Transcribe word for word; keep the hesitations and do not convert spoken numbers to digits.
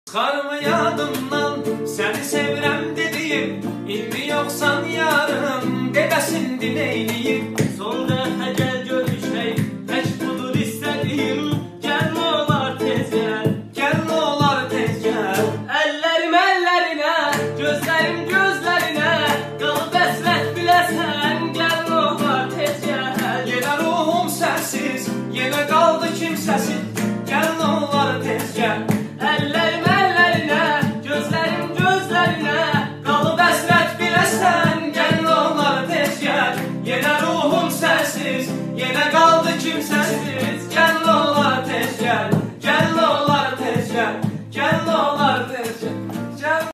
Çıxarma yadımdan səni sevirəm dediyim, indi yoxsan yarım dedəsindir neyliyim. Son dəfə gəl görüşək, tək budur istədiyim. Gəl nə olar tez gəl, gəl nə olar tez gəl. Əllərim əllərinə, gözlərim gözlərinə, qalıb əsrət biləsən. Gəl nə olar tez gəl. Yenə ruhum sənsiz, yenə qaldı kimsəsiz.